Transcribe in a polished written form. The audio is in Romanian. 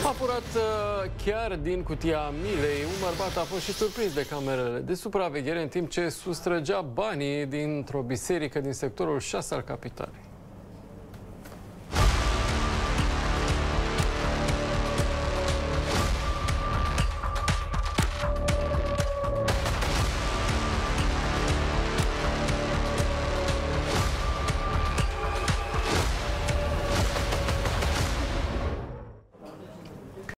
A furat chiar din cutia milei. Un bărbat a fost și surprins de camerele de supraveghere în timp ce sustrăgea banii dintr-o biserică din sectorul 6 al capitalei.